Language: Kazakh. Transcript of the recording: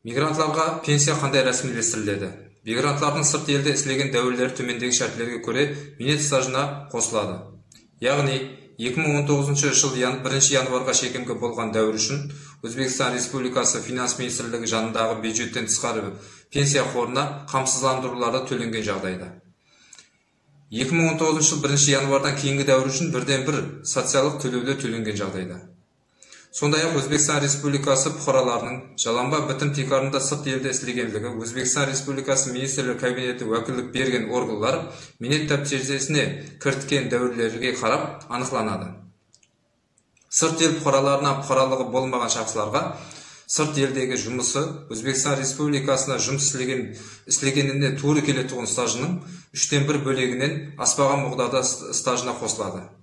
Мигрантларға пенсия қандай рәсімдестіріледі? Мигрантлардың сырт елде істеген дәуірлері төмендегі шәртлерге көре минет стажына қосылады. Яғни 2019 жыл 1 январға шекімге болған дәуір үшін Өзбекстан Республикасы Финанс министрлігі жанындағы бюджеттен тысқары пенсия қорына қамсыздандырулары төленген жағдайда. 2019 жыл 1 январдан кейінгі дәуір үшін бірден бір социалдық төлеулер төленген жағдайда. Сондай-ақ Өзбекстан Республикасы бұқараларының жаланба бітім тикарында сырт елде істегендігі Өзбекстан Республикасы министрлер кабинеті уәкілдік берген органдар минет тәптежесіне кірткен дәуірлерге қарап анықланады. Сырт ел бұқараларынан бұқаралығы болмаған шақсыларға сырт елдегі жұмысы Өзбекстан Республикасына жұмыс істегеніне туры келетұғын стажының 3/1 бөлегінен аспаған мұғдада стажына қосылады.